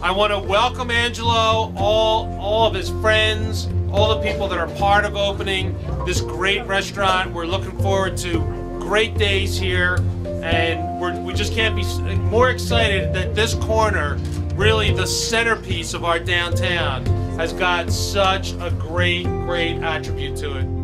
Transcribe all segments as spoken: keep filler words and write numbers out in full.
I want to welcome Angelo, all, all of his friends, all the people that are part of opening this great restaurant. We're looking forward to great days here, and we're, we just can't be more excited that this corner, really the centerpiece of our downtown, has got such a great, great attribute to it.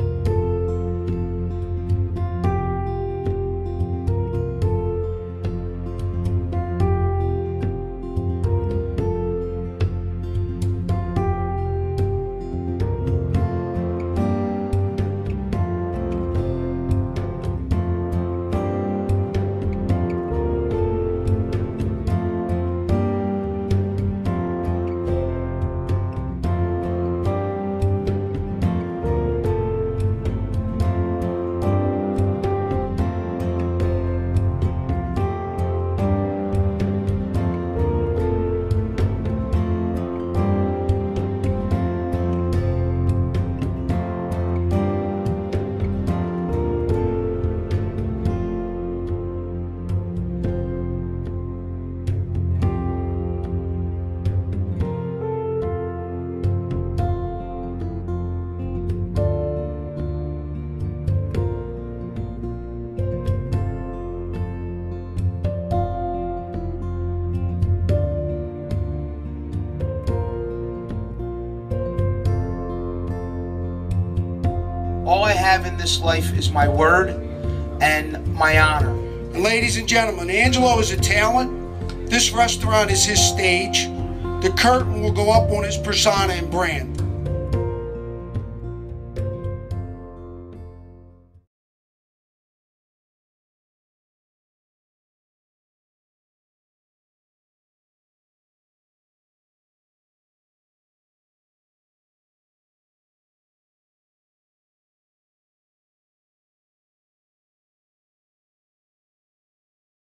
All I have in this life is my word and my honor. And ladies and gentlemen, Angelo is a talent. This restaurant is his stage. The curtain will go up on his persona and brand.